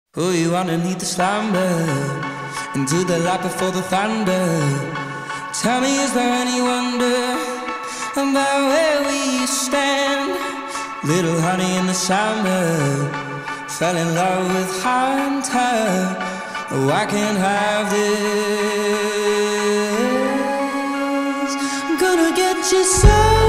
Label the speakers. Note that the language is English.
Speaker 1: Oh, you underneath the slumber, into the light before the thunder. Tell me, is there any wonder about where we stand? Little honey in the summer, fell in love with Hunter. Oh, I can't have this. I'm gonna get you so